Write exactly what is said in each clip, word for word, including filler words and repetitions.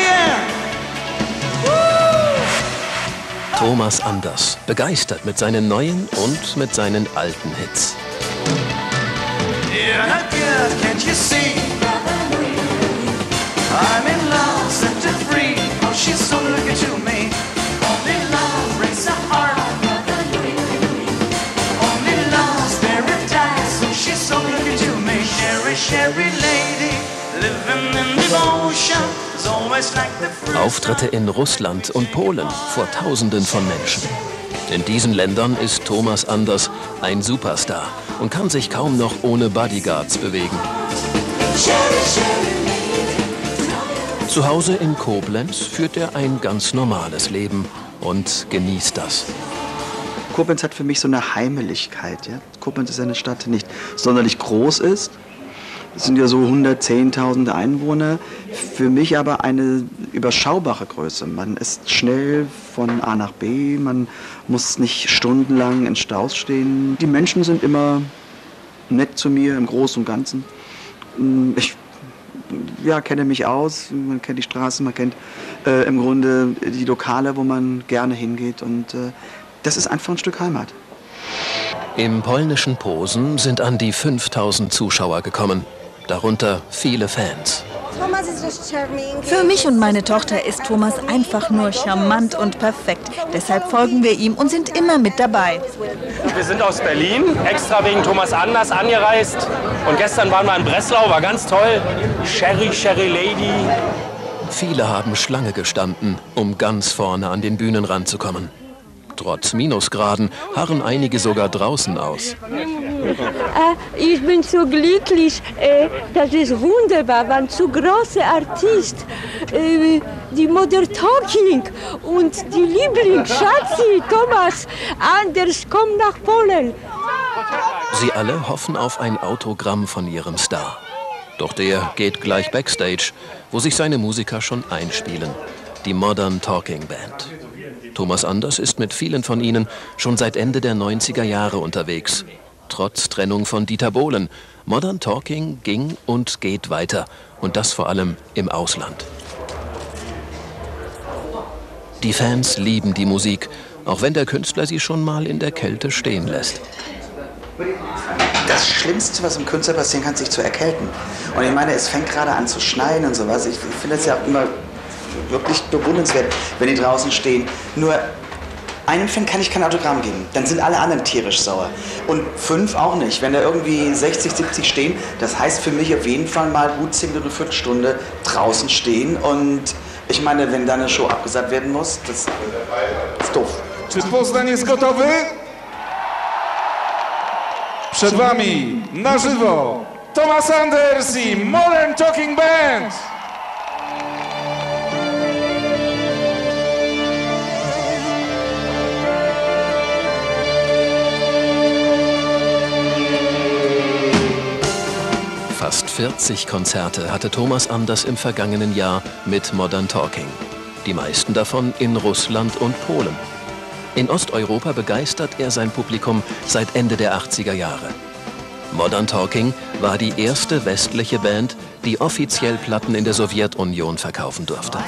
again. Thomas Anders, begeistert mit seinen neuen und mit seinen alten Hits. You're not good, can't you see? I'm in love, set her free. Oh, she's so looking to me. Only love breaks the heart. Only love's paradise. Oh, she's so looking to me. Sherry, Sherry lady, living in devotion. Is always like the fruit. Auftritte in Russland und Polen vor Tausenden von Menschen. In diesen Ländern ist Thomas Anders ein Superstar und kann sich kaum noch ohne Bodyguards bewegen. Zu Hause in Koblenz führt er ein ganz normales Leben und genießt das. Koblenz hat für mich so eine Heimeligkeit. Ja? Koblenz ist eine Stadt, die nicht sonderlich groß ist. Es sind ja so hundertzehntausend Einwohner. Für mich aber eine überschaubare Größe. Man ist schnell von A nach B, man muss nicht stundenlang in Staus stehen. Die Menschen sind immer nett zu mir im Großen und Ganzen. Ich ja, kenne mich aus, man kennt die Straßen, man kennt äh, im Grunde die Lokale, wo man gerne hingeht. Und äh, das ist einfach ein Stück Heimat. Im polnischen Posen sind an die fünftausend Zuschauer gekommen, darunter viele Fans. Für mich und meine Tochter ist Thomas einfach nur charmant und perfekt. Deshalb folgen wir ihm und sind immer mit dabei. Wir sind aus Berlin, extra wegen Thomas Anders angereist. Und gestern waren wir in Breslau, war ganz toll. Sherry, Sherry Lady. Viele haben Schlange gestanden, um ganz vorne an den Bühnenrand zu kommen. Trotz Minusgraden harren einige sogar draußen aus. Äh, ich bin so glücklich, äh, das ist wunderbar, waren so große Artisten, äh, die Modern Talking und die Liebling, Schatzi, Thomas Anders, komm nach Polen. Sie alle hoffen auf ein Autogramm von ihrem Star. Doch der geht gleich backstage, wo sich seine Musiker schon einspielen. Die Modern Talking Band. Thomas Anders ist mit vielen von ihnen schon seit Ende der neunziger Jahre unterwegs. Trotz Trennung von Dieter Bohlen. Modern Talking ging und geht weiter. Und das vor allem im Ausland. Die Fans lieben die Musik, auch wenn der Künstler sie schon mal in der Kälte stehen lässt. Das Schlimmste, was einem Künstler passieren kann, ist sich zu erkälten. Und ich meine, es fängt gerade an zu schneien und sowas. Ich, ich finde es ja immer wirklich bewundernswert, wenn die draußen stehen. Nur einem Fan kann ich kein Autogramm geben. Dann sind alle anderen tierisch sauer. Und fünf auch nicht. Wenn da irgendwie sechzig, siebzig stehen, das heißt für mich auf jeden Fall mal gut zehn Minuten, eine Viertelstunde draußen stehen. Und ich meine, wenn da eine Show abgesagt werden muss, das ist doof. Czy Poznań jest gotowy? Przed wami na żywo Thomas Anders i Modern Talking Band. Fast vierzig Konzerte hatte Thomas Anders im vergangenen Jahr mit Modern Talking. Die meisten davon in Russland und Polen. In Osteuropa begeistert er sein Publikum seit Ende der achtziger Jahre. Modern Talking war die erste westliche Band, die offiziell Platten in der Sowjetunion verkaufen durfte.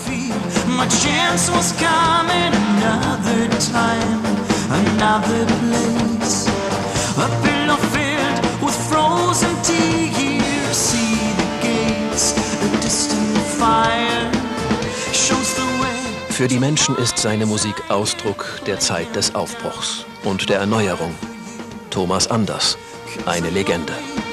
Für die Menschen ist seine Musik Ausdruck der Zeit des Aufbruchs und der Erneuerung. Thomas Anders, eine Legende.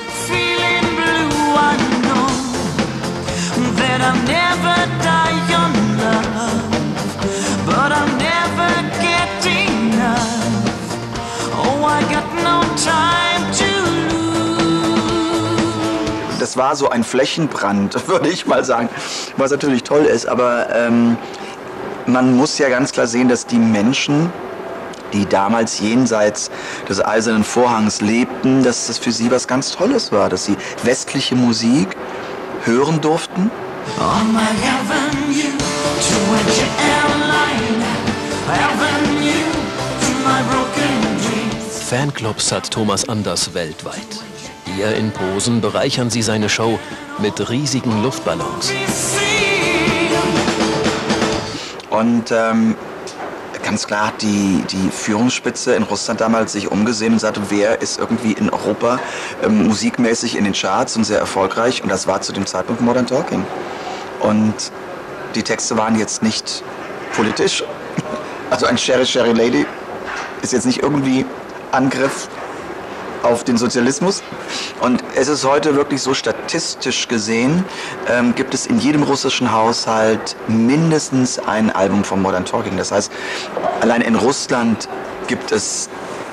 Das war so ein Flächenbrand, würde ich mal sagen, was natürlich toll ist, aber ähm, man muss ja ganz klar sehen, dass die Menschen, die damals jenseits des Eisernen Vorhangs lebten, dass das für sie was ganz Tolles war, dass sie westliche Musik hören durften. Fanclubs hat Thomas Anders weltweit. Hier in Posen bereichern sie seine Show mit riesigen Luftballons. Und ähm, ganz klar hat die, die Führungsspitze in Russland damals sich umgesehen und sagte, wer ist irgendwie in Europa ähm, musikmäßig in den Charts und sehr erfolgreich. Und das war zu dem Zeitpunkt Modern Talking. Und die Texte waren jetzt nicht politisch. Also ein Sherry Sherry Lady ist jetzt nicht irgendwie Angriff auf den Sozialismus. Und es ist heute wirklich so, statistisch gesehen, ähm, gibt es in jedem russischen Haushalt mindestens ein Album von Modern Talking. Das heißt, allein in Russland gibt es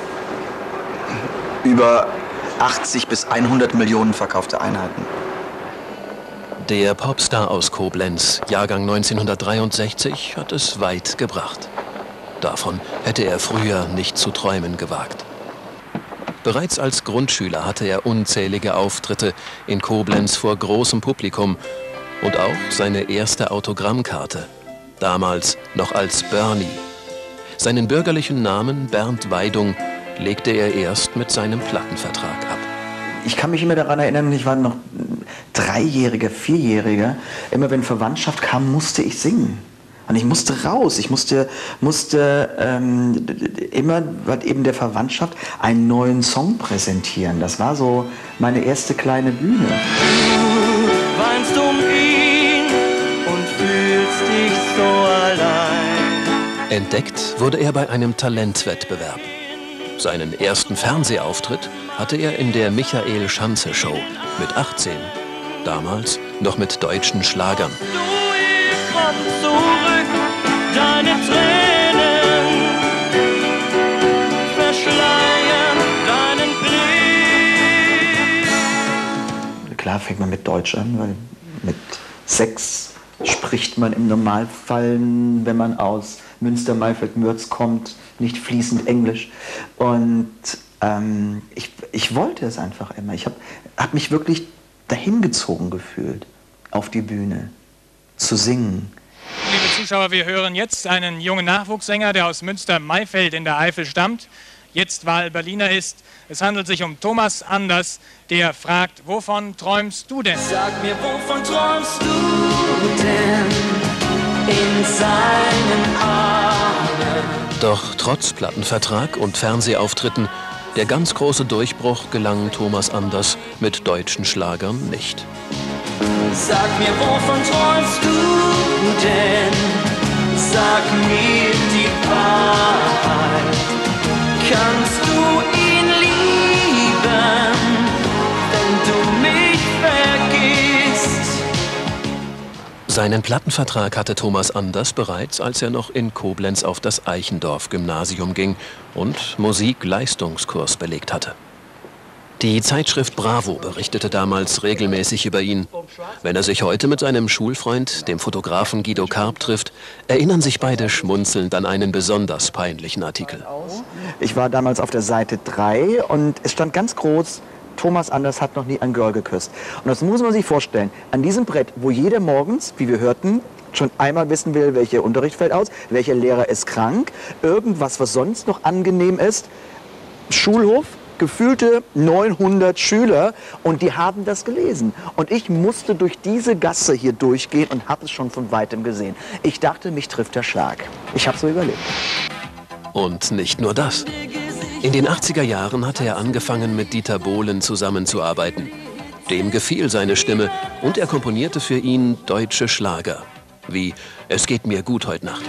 über achtzig bis hundert Millionen verkaufte Einheiten. Der Popstar aus Koblenz, Jahrgang neunzehnhundertdreiundsechzig, hat es weit gebracht. Davon hätte er früher nicht zu träumen gewagt. Bereits als Grundschüler hatte er unzählige Auftritte in Koblenz vor großem Publikum und auch seine erste Autogrammkarte, damals noch als Bernie. Seinen bürgerlichen Namen Bernd Weidung legte er erst mit seinem Plattenvertrag ab. Ich kann mich immer daran erinnern, ich war noch Dreijähriger, Vierjähriger, immer wenn Verwandtschaft kam, musste ich singen. Und ich musste raus, ich musste, musste ähm, immer weil eben der Verwandtschaft einen neuen Song präsentieren. Das war so meine erste kleine Bühne. Du weinst um ihn und fühlst dich so allein. Entdeckt wurde er bei einem Talentwettbewerb. Seinen ersten Fernsehauftritt hatte er in der Michael Schanze Show mit achtzehn, damals noch mit deutschen Schlagern. Komm zurück, deine Tränen verschleiern deinen Blick. Klar fängt man mit Deutsch an, weil mit sechs spricht man im Normalfall, wenn man aus Münster-Maifeld-Mürz kommt, nicht fließend Englisch. Und ähm, ich, ich wollte es einfach immer. Ich habe hab mich wirklich dahin gezogen gefühlt, auf die Bühne zu singen. Liebe Zuschauer, wir hören jetzt einen jungen Nachwuchssänger, der aus Münster-Maifeld in der Eifel stammt, jetzt Wahl-Berliner ist. Es handelt sich um Thomas Anders, der fragt, wovon träumst du denn? Sag mir, wovon träumst du denn in seinen Armen? Doch trotz Plattenvertrag und Fernsehauftritten, der ganz große Durchbruch gelang Thomas Anders mit deutschen Schlagern nicht. Sag mir, wovon träumst du denn? Sag mir die Wahrheit. Kannst du ihn lieben, wenn du mich vergisst? Seinen Plattenvertrag hatte Thomas Anders bereits, als er noch in Koblenz auf das Eichendorff-Gymnasium ging und Musikleistungskurs belegt hatte. Die Zeitschrift Bravo berichtete damals regelmäßig über ihn. Wenn er sich heute mit seinem Schulfreund, dem Fotografen Guido Karp, trifft, erinnern sich beide schmunzelnd an einen besonders peinlichen Artikel. Ich war damals auf der Seite drei und es stand ganz groß, Thomas Anders hat noch nie ein Girl geküsst. Und das muss man sich vorstellen, an diesem Brett, wo jeder morgens, wie wir hörten, schon einmal wissen will, welcher Unterricht fällt aus, welcher Lehrer ist krank, irgendwas, was sonst noch angenehm ist, Schulhof, gefühlte neunhundert Schüler und die haben das gelesen. Und ich musste durch diese Gasse hier durchgehen und habe es schon von weitem gesehen. Ich dachte, mich trifft der Schlag. Ich habe so überlebt. Und nicht nur das. In den achtziger Jahren hatte er angefangen, mit Dieter Bohlen zusammenzuarbeiten. Dem gefiel seine Stimme und er komponierte für ihn deutsche Schlager. Wie »Es geht mir gut heute Nacht«.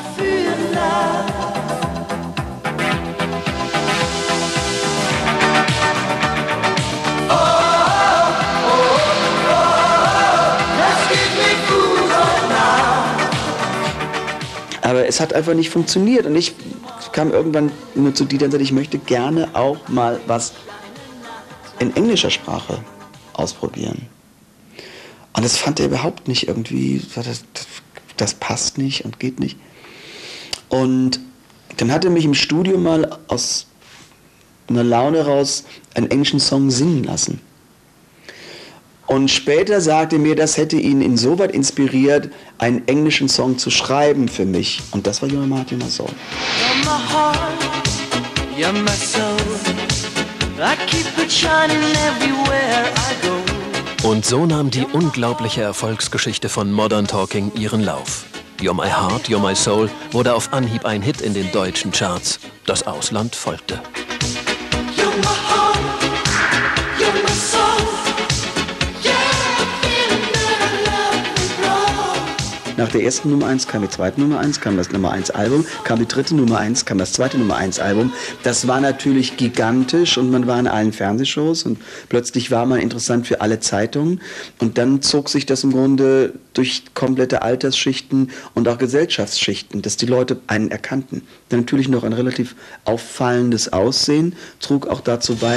Aber es hat einfach nicht funktioniert und ich kam irgendwann nur zu Dieter und sagte, ich möchte gerne auch mal was in englischer Sprache ausprobieren. Und das fand er überhaupt nicht irgendwie, das, das, das passt nicht und geht nicht. Und dann hat er mich im Studio mal aus einer Laune raus einen englischen Song singen lassen. Und später sagte er mir, das hätte ihn insoweit inspiriert, einen englischen Song zu schreiben für mich. Und das war You're Martin My Soul. You're my heart, you're my soul. I keep it shining everywhere I go. Und so nahm die unglaubliche Erfolgsgeschichte von Modern Talking ihren Lauf. You're My Heart, You're My Soul wurde auf Anhieb ein Hit in den deutschen Charts. Das Ausland folgte. You're my heart, you're my soul. Yeah, the feeling that I love and grow. Nach der ersten Nummer eins kam die zweite Nummer eins, kam das Nummer eins Album, kam die dritte Nummer eins, kam das zweite Nummer eins Album. Das war natürlich gigantisch und man war in allen Fernsehshows und plötzlich war man interessant für alle Zeitungen. Und dann zog sich das im Grunde durch komplette Altersschichten und auch Gesellschaftsschichten, dass die Leute einen erkannten. Dann natürlich noch ein relativ auffallendes Aussehen trug auch dazu bei.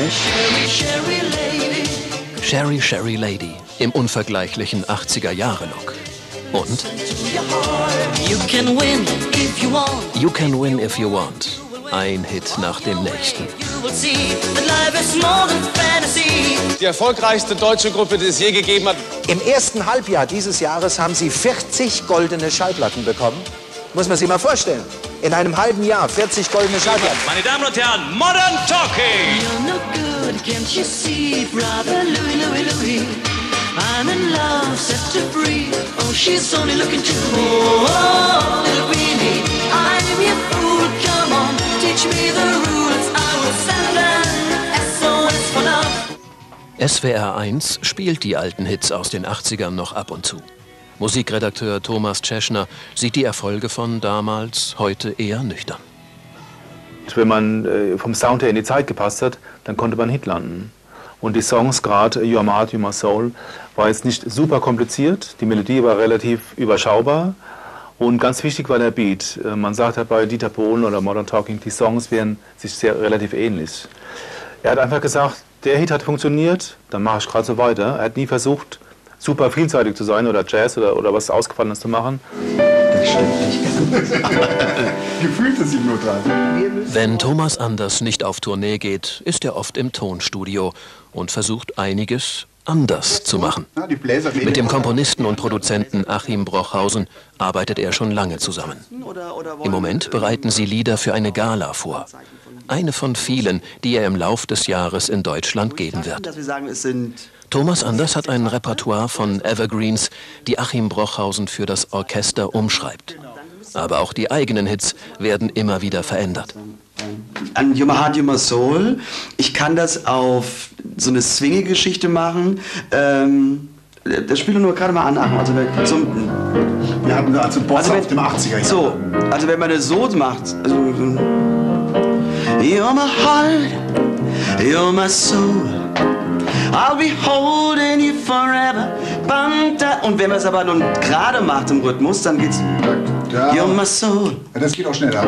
Sherry, Sherry Lady im unvergleichlichen achtziger-Jahre-Look. Und You can win if you want. You Can Win If You Want. Ein Hit nach dem nächsten. You will see that life is more than fantasy. Die erfolgreichste deutsche Gruppe, die es je gegeben hat. Im ersten Halbjahr dieses Jahres haben sie vierzig goldene Schallplatten bekommen. Muss man sich mal vorstellen. In einem halben Jahr vierzig goldene Schallplatten. Meine Damen und Herren, Modern Talking! You're no good, can't you see, brother Louie, Louie, Louie. I'm in love, set her free. Oh, she's only looking to me. Oh, little Beanie, I'm your fool. Come on, teach me the rules. I will send an S O S for love. S W R eins spielt die alten Hits aus den achtzigern noch ab und zu. Musikredakteur Thomas Tschechner sieht die Erfolge von damals heute eher nüchtern. Wenn man äh, vom Sound her in die Zeit gepasst hat, dann konnte man einen Hit landen. Und die Songs, gerade You're My Heart, You're My Soul, war jetzt nicht super kompliziert. Die Melodie war relativ überschaubar. Und ganz wichtig war der Beat. Äh, man sagt ja bei Dieter Bohlen oder Modern Talking, die Songs wären sich sehr relativ ähnlich. Er hat einfach gesagt, der Hit hat funktioniert, dann mache ich gerade so weiter. Er hat nie versucht, super vielseitig zu sein oder Jazz oder, oder was Ausgefallenes zu machen. Das stimmt nicht. Gefühlt ist ihm nur dran. Wenn Thomas Anders nicht auf Tournee geht, ist er oft im Tonstudio und versucht einiges anders zu machen. Mit dem Komponisten und Produzenten Achim Brochhausen arbeitet er schon lange zusammen. Im Moment bereiten sie Lieder für eine Gala vor. Eine von vielen, die er im Lauf des Jahres in Deutschland geben wird. Thomas Anders hat ein Repertoire von Evergreens, die Achim Brochhausen für das Orchester umschreibt. Aber auch die eigenen Hits werden immer wieder verändert. An You're My Heart, You're My Soul, ich kann das auf so eine Swingy-Geschichte machen. Ähm, das spiele nur gerade mal an. Also, so, wir hatten also Bossa also auf dem achtziger Jahr. So, also wenn man das so macht. Also, You're my heart, you're my soul. I'll be holding you forever. Und wenn man es aber nun gerade macht im Rhythmus, dann geht's. Ja. You're my soul. Ja, das geht auch schneller.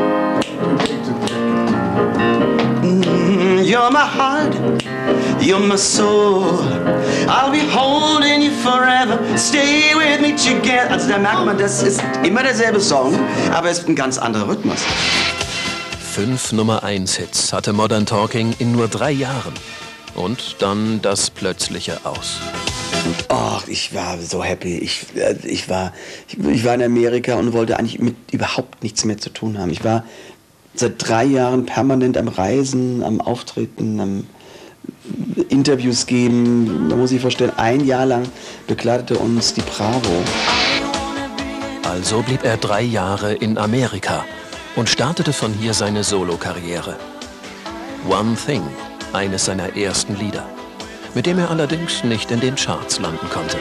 You're my heart, you're my soul. I'll be holding you forever. Stay with me together. Also da merkt man, das ist immer derselbe Song, aber es ist ein ganz anderer Rhythmus. Fünf Nummer eins Hits hatte Modern Talking in nur drei Jahren. Und dann das plötzliche Aus. Ach, ich war so happy. Ich, ich, war, ich, ich war in Amerika und wollte eigentlich mit überhaupt nichts mehr zu tun haben. Ich war seit drei Jahren permanent am Reisen, am Auftreten, am Interviews geben. Man muss sich vorstellen, ein Jahr lang begleitete uns die Bravo. Also blieb er drei Jahre in Amerika und startete von hier seine Solokarriere. One Thing, eines seiner ersten Lieder, mit dem er allerdings nicht in den Charts landen konnte.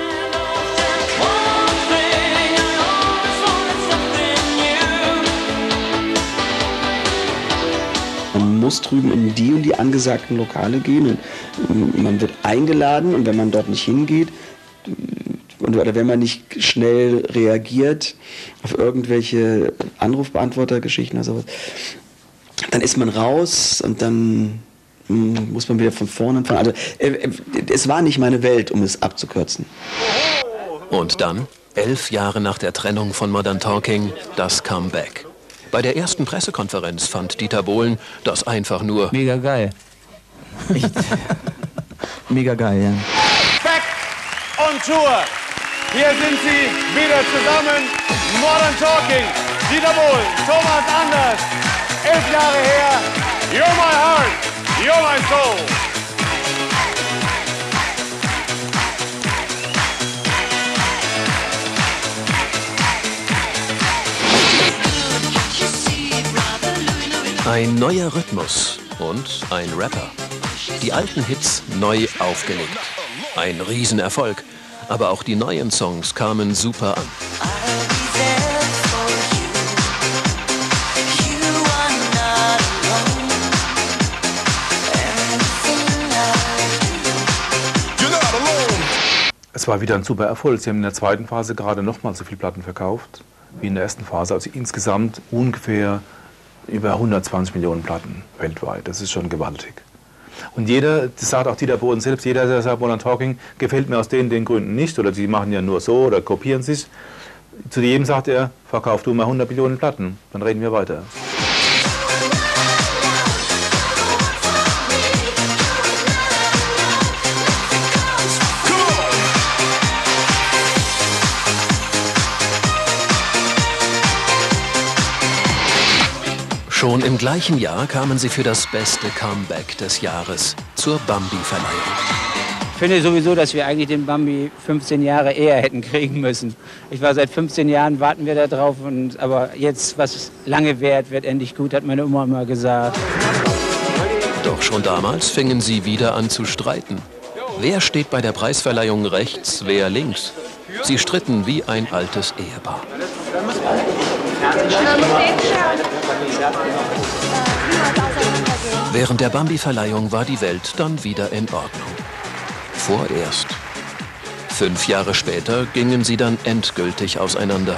Man muss drüben in die und die angesagten Lokale gehen und man wird eingeladen und wenn man dort nicht hingeht oder wenn man nicht schnell reagiert auf irgendwelche Anrufbeantwortergeschichten oder sowas, dann ist man raus und dann muss man wieder von vorne anfangen. Also äh, es war nicht meine Welt, um es abzukürzen. Und dann, elf Jahre nach der Trennung von Modern Talking, das Comeback. Bei der ersten Pressekonferenz fand Dieter Bohlen das einfach nur mega geil. Echt? Mega geil, ja. Back on Tour. Hier sind sie wieder zusammen. Modern Talking. Dieter Bohlen, Thomas Anders. Elf Jahre her. You're my heart. You're my soul. Ein neuer Rhythmus und ein Rapper. Die alten Hits neu aufgelegt. Ein Riesenerfolg, aber auch die neuen Songs kamen super an. Es war wieder ein super Erfolg. Sie haben in der zweiten Phase gerade nochmal so viele Platten verkauft wie in der ersten Phase. Also insgesamt ungefähr über hundertzwanzig Millionen Platten weltweit. Das ist schon gewaltig. Und jeder, das sagt auch Dieter Bohlen selbst, jeder, der sagt, Modern Talking gefällt mir aus den, den Gründen nicht oder sie machen ja nur so oder kopieren sich. Zu jedem sagt er, verkauf du mal hundert Millionen Platten, dann reden wir weiter. Schon im gleichen Jahr kamen sie für das beste Comeback des Jahres zur Bambi-Verleihung. Ich finde sowieso, dass wir eigentlich den Bambi fünfzehn Jahre eher hätten kriegen müssen. Ich war seit fünfzehn Jahren, warten wir da drauf. Und, aber jetzt, was lange währt, wird endlich gut, hat meine Oma immer gesagt. Doch schon damals fingen sie wieder an zu streiten. Wer steht bei der Preisverleihung rechts, wer links? Sie stritten wie ein altes Ehepaar. Während der Bambi-Verleihung war die Welt dann wieder in Ordnung. Vorerst. Fünf Jahre später gingen sie dann endgültig auseinander.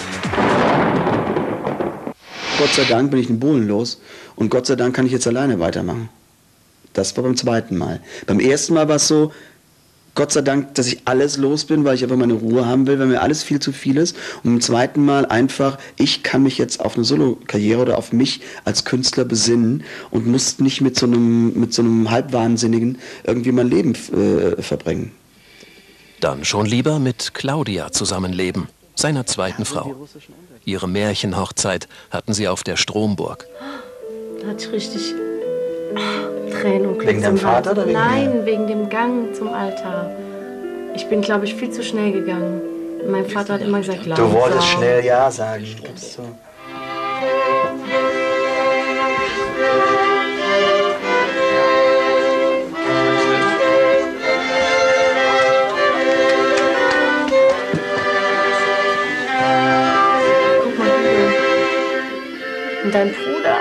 Gott sei Dank bin ich den Bohlen los und Gott sei Dank kann ich jetzt alleine weitermachen. Das war beim zweiten Mal. Beim ersten Mal war es so, Gott sei Dank, dass ich alles los bin, weil ich einfach meine Ruhe haben will, weil mir alles viel zu viel ist. Und beim zweiten Mal einfach, ich kann mich jetzt auf eine Solo-Karriere oder auf mich als Künstler besinnen und muss nicht mit so einem, mit so einem Halbwahnsinnigen irgendwie mein Leben äh, verbringen. Dann schon lieber mit Claudia zusammenleben, seiner zweiten Frau. Ihre Märchenhochzeit hatten sie auf der Stromburg. Da hatte ich richtig Tränen und Wegen deinem Vater oder wegen Nein, wegen dem Gang zum Altar. Ich bin, glaube ich, viel zu schnell gegangen. Mein Vater hat immer gesagt, langsam. Du wolltest schnell Ja sagen. Gibst so. Guck mal hier. Und dein Bruder?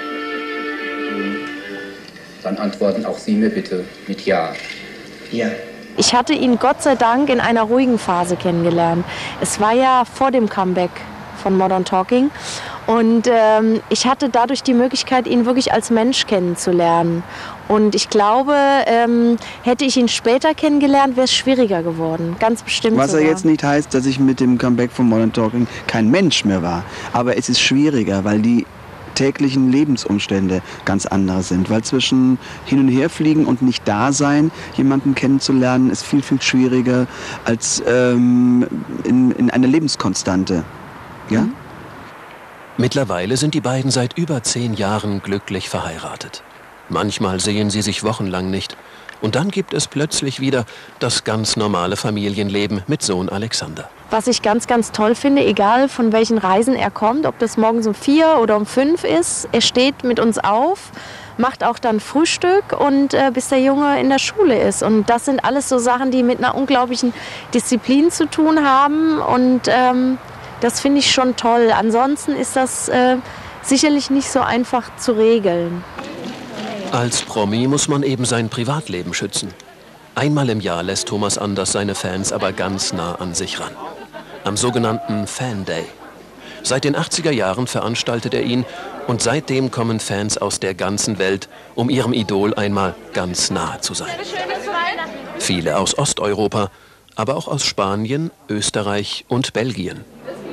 Dann antworten auch Sie mir bitte mit Ja. Ja. Ich hatte ihn Gott sei Dank in einer ruhigen Phase kennengelernt. Es war ja vor dem Comeback von Modern Talking. Und ähm, ich hatte dadurch die Möglichkeit, ihn wirklich als Mensch kennenzulernen. Und ich glaube, ähm, hätte ich ihn später kennengelernt, wäre es schwieriger geworden. Ganz bestimmt. Was ja sogar. jetzt nicht heißt, dass ich mit dem Comeback von Modern Talking kein Mensch mehr war. Aber es ist schwieriger, weil die täglichen Lebensumstände ganz andere sind. Weil zwischen hin und her fliegen und nicht da sein, jemanden kennenzulernen, ist viel, viel schwieriger als ähm, in, in einer Lebenskonstante. Ja? Mhm. Mittlerweile sind die beiden seit über zehn Jahren glücklich verheiratet. Manchmal sehen sie sich wochenlang nicht. Und dann gibt es plötzlich wieder das ganz normale Familienleben mit Sohn Alexander. Was ich ganz, ganz toll finde, egal von welchen Reisen er kommt, ob das morgens um vier oder um fünf ist, er steht mit uns auf, macht auch dann Frühstück und äh, bis der Junge in der Schule ist. Und das sind alles so Sachen, die mit einer unglaublichen Disziplin zu tun haben. Und ähm, das finde ich schon toll. Ansonsten ist das äh, sicherlich nicht so einfach zu regeln. Als Promi muss man eben sein Privatleben schützen. Einmal im Jahr lässt Thomas Anders seine Fans aber ganz nah an sich ran. Am sogenannten Fan Day. Seit den achtziger Jahren veranstaltet er ihn und seitdem kommen Fans aus der ganzen Welt, um ihrem Idol einmal ganz nahe zu sein. Viele aus Osteuropa, aber auch aus Spanien, Österreich und Belgien.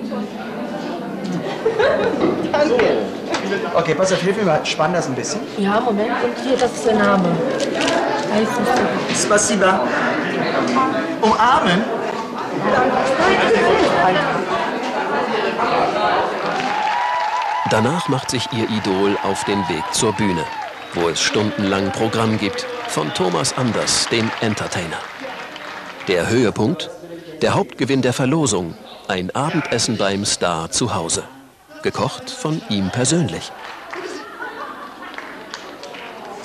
Danke. Okay, pass auf, hilf mir mal, spann das ein bisschen. Ja, Moment, und hier, das ist der Name. Spasiba. Umarmen? Danach macht sich ihr Idol auf den Weg zur Bühne, wo es stundenlang Programm gibt von Thomas Anders, dem Entertainer. Der Höhepunkt? Der Hauptgewinn der Verlosung, ein Abendessen beim Star zu Hause. Gekocht von ihm persönlich.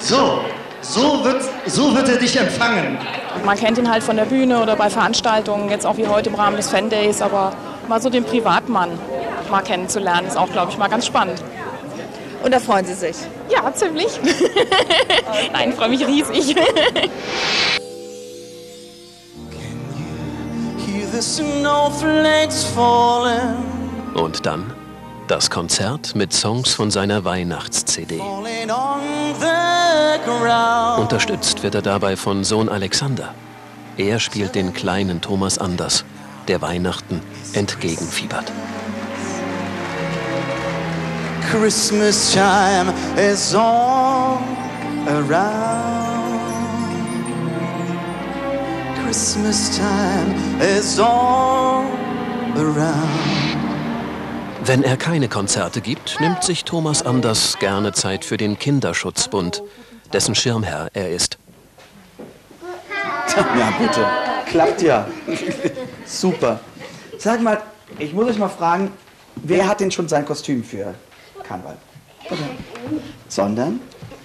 So, so wird, so wird er dich empfangen. Man kennt ihn halt von der Bühne oder bei Veranstaltungen, jetzt auch wie heute im Rahmen des Fan Days, aber mal so den Privatmann mal kennenzulernen, ist auch, glaube ich, mal ganz spannend. Und da freuen Sie sich? Ja, ziemlich. Nein, ich freue mich riesig. Und dann das Konzert mit Songs von seiner Weihnachts-C D. Unterstützt wird er dabei von Sohn Alexander. Er spielt den kleinen Thomas Anders, der Weihnachten entgegenfiebert. Christmas time is all around. Christmas time is all around. Wenn er keine Konzerte gibt, nimmt sich Thomas Anders gerne Zeit für den Kinderschutzbund, dessen Schirmherr er ist. Ja, bitte. Klappt ja. Super. Sag mal, ich muss euch mal fragen, wer hat denn schon sein Kostüm für Karneval? Sondern?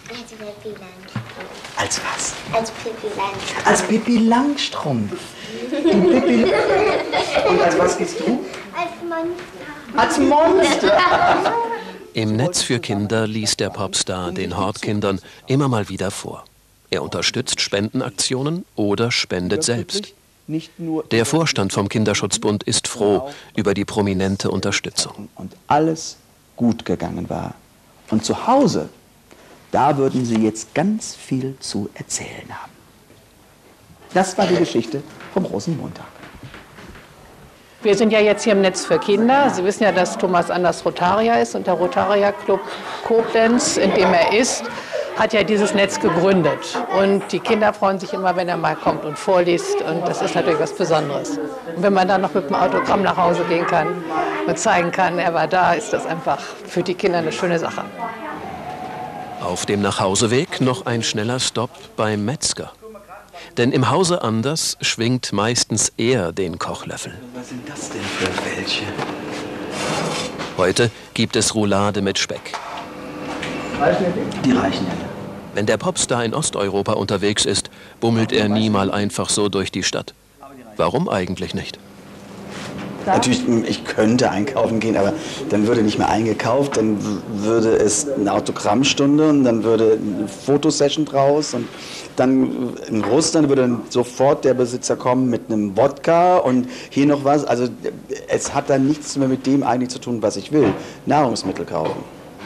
Als was? Als Pippi Langstrumpf. Als Pippi Langstrumpf. Du Pippi. Und als was gehst du? Als Monster. Als Monster. Im Netz für Kinder liest der Popstar den Hortkindern immer mal wieder vor. Er unterstützt Spendenaktionen oder spendet selbst. Der Vorstand vom Kinderschutzbund ist froh über die prominente Unterstützung. Und alles gut gegangen war. Und zu Hause, da würden Sie jetzt ganz viel zu erzählen haben. Das war die Geschichte vom Rosenmontag. Wir sind ja jetzt hier im Netz für Kinder. Sie wissen ja, dass Thomas Anders Rotarier ist und der Rotarier Club Koblenz, in dem er ist, hat ja dieses Netz gegründet. Und die Kinder freuen sich immer, wenn er mal kommt und vorliest. Und das ist natürlich was Besonderes. Und wenn man dann noch mit dem Autogramm nach Hause gehen kann und zeigen kann, er war da, ist das einfach für die Kinder eine schöne Sache. Auf dem Nachhauseweg noch ein schneller Stopp beim Metzger. Denn im Hause Anders schwingt meistens er den Kochlöffel. Was sind das denn für welche? Heute gibt es Roulade mit Speck. Die reichen ja. Wenn der Popstar in Osteuropa unterwegs ist, bummelt er nie mal einfach so durch die Stadt. Warum eigentlich nicht? Natürlich, ich könnte einkaufen gehen, aber dann würde nicht mehr eingekauft, dann würde es eine Autogrammstunde und dann würde eine Fotosession draus und dann in Russland würde dann sofort der Besitzer kommen mit einem Wodka und hier noch was. Also es hat dann nichts mehr mit dem eigentlich zu tun, was ich will. Nahrungsmittel kaufen.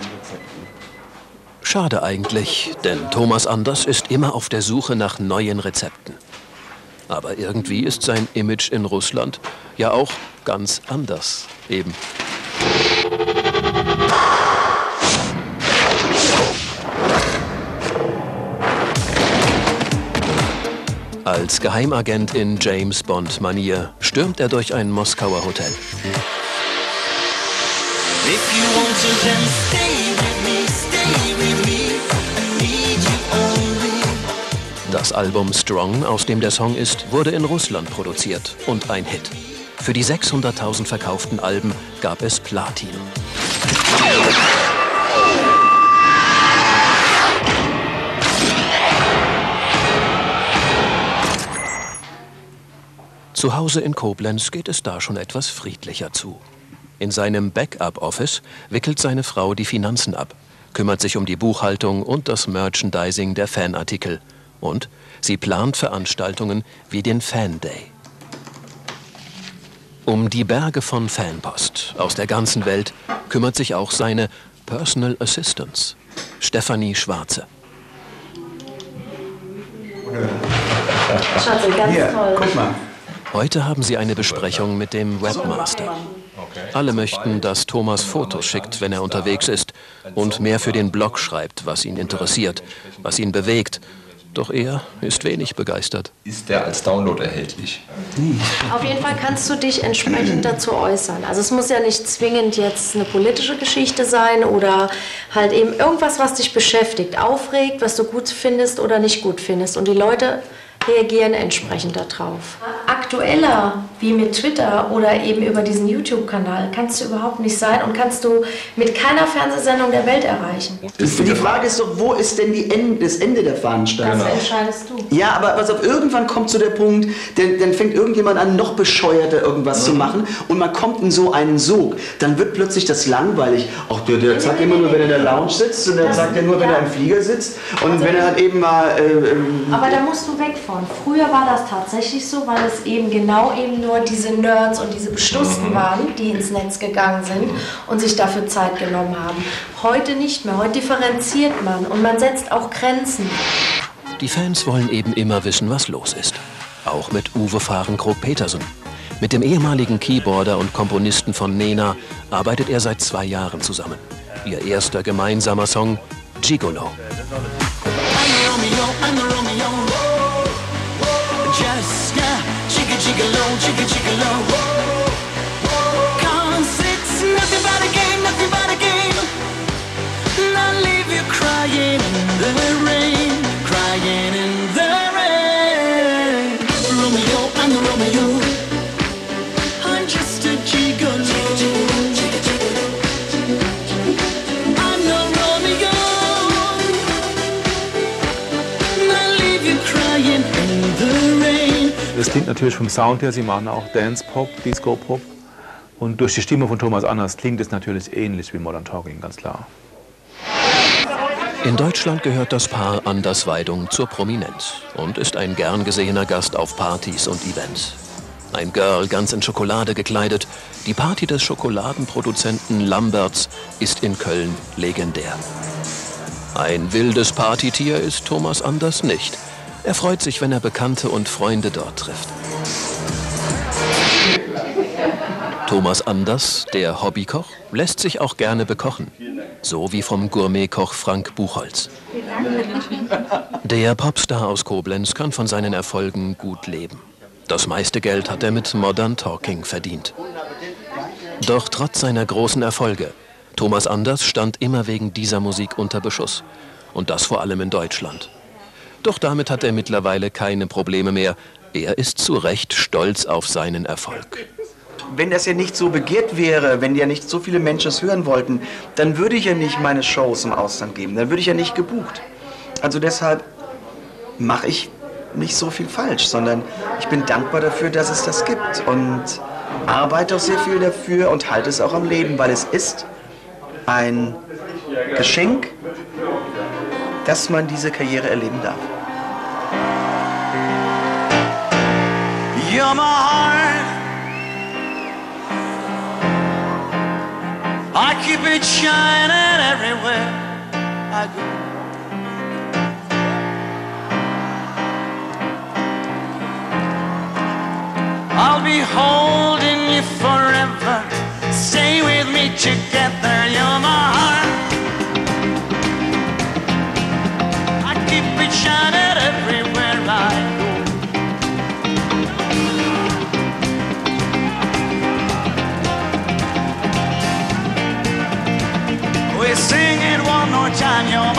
Schade eigentlich, denn Thomas Anders ist immer auf der Suche nach neuen Rezepten. Aber irgendwie ist sein Image in Russland ja auch ganz anders eben. Als Geheimagent in James-Bond-Manier stürmt er durch ein Moskauer Hotel. Das Album Strong, aus dem der Song ist, wurde in Russland produziert und ein Hit. Für die sechshunderttausend verkauften Alben gab es Platin. Zu Hause in Koblenz geht es da schon etwas friedlicher zu. In seinem Backup-Office wickelt seine Frau die Finanzen ab, kümmert sich um die Buchhaltung und das Merchandising der Fanartikel. Und sie plant Veranstaltungen wie den Fan Day. Um die Berge von Fanpost aus der ganzen Welt kümmert sich auch seine Personal Assistance, Stefanie Schwarze. Schatzi, ganz Hier, toll. guck mal. Heute haben sie eine Besprechung mit dem Webmaster. Alle möchten, dass Thomas Fotos schickt, wenn er unterwegs ist und mehr für den Blog schreibt, was ihn interessiert, was ihn bewegt. Doch er ist wenig begeistert. Ist der als Download erhältlich? Auf jeden Fall kannst du dich entsprechend dazu äußern. Also es muss ja nicht zwingend jetzt eine politische Geschichte sein oder halt eben irgendwas, was dich beschäftigt, aufregt, was du gut findest oder nicht gut findest. Und die Leute reagieren entsprechend darauf. aktueller wie mit Twitter oder eben über diesen YouTube-Kanal kannst du überhaupt nicht sein und kannst du mit keiner Fernsehsendung der Welt erreichen. Die Frage ist doch, wo ist denn die End, das Ende der Fahnenstange? Das entscheidest du. Ja, aber also irgendwann kommt zu der Punkt, dann, dann fängt irgendjemand an, noch bescheuerter irgendwas mhm. zu machen und man kommt in so einen Sog. Dann wird plötzlich das langweilig. Auch der, der sagt immer nur, wenn er in der Lounge sitzt und der sagt ja nur, wenn er im Flieger sitzt und also wenn er halt eben mal... Äh, aber da musst du weg von. Früher war das tatsächlich so, weil es eben genau eben nur diese Nerds und diese Beschlussten waren, die ins Netz gegangen sind und sich dafür Zeit genommen haben. Heute nicht mehr. Heute differenziert man und man setzt auch Grenzen. Die Fans wollen eben immer wissen, was los ist. Auch mit Uwe Fahrenkrog-Petersen. Mit dem ehemaligen Keyboarder und Komponisten von Nena arbeitet er seit zwei Jahren zusammen. Ihr erster gemeinsamer Song, Gigolo. Gigolo, jigga gigolo. Cause it's nothing but a game, nothing but a game. Not leave you crying in the rain, crying in the rain. Romeo, I'm the Romeo. I'm just a gigolo. I'm no Romeo. Not leave you crying in the rain. Das klingt natürlich vom Sound her, sie machen auch Dance-Pop, Disco-Pop. Und durch die Stimme von Thomas Anders klingt es natürlich ähnlich wie Modern Talking, ganz klar. In Deutschland gehört das Paar Anders-Weidung zur Prominenz und ist ein gern gesehener Gast auf Partys und Events. Ein Girl ganz in Schokolade gekleidet, die Party des Schokoladenproduzenten Lamberts ist in Köln legendär. Ein wildes Partytier ist Thomas Anders nicht. Er freut sich, wenn er Bekannte und Freunde dort trifft. Thomas Anders, der Hobbykoch, lässt sich auch gerne bekochen. So wie vom Gourmetkoch Frank Buchholz. Der Popstar aus Koblenz kann von seinen Erfolgen gut leben. Das meiste Geld hat er mit Modern Talking verdient. Doch trotz seiner großen Erfolge, Thomas Anders stand immer wegen dieser Musik unter Beschuss. Und das vor allem in Deutschland. Doch damit hat er mittlerweile keine Probleme mehr. Er ist zu Recht stolz auf seinen Erfolg. Wenn das ja nicht so begehrt wäre, wenn ja nicht so viele Menschen es hören wollten, dann würde ich ja nicht meine Shows im Ausland geben. Dann würde ich ja nicht gebucht. Also deshalb mache ich nicht so viel falsch, sondern ich bin dankbar dafür, dass es das gibt. Und arbeite auch sehr viel dafür und halte es auch am Leben, weil es ist ein Geschenk, dass man diese Karriere erleben darf. You're my heart. I keep it shining everywhere I go. I'll be holding you forever. Stay with me together. You're my heart. I keep it shining everywhere I go. We sing it one more time, you're